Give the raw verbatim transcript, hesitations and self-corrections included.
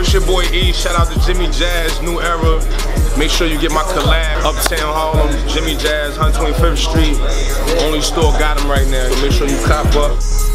it's your boy E. Shout out to Jimmy Jazz, New Era. Make sure you get my collab, Uptown Harlem, Jimmy Jazz, one twenty-fifth Street. Only store got him right now. Make sure you cop up.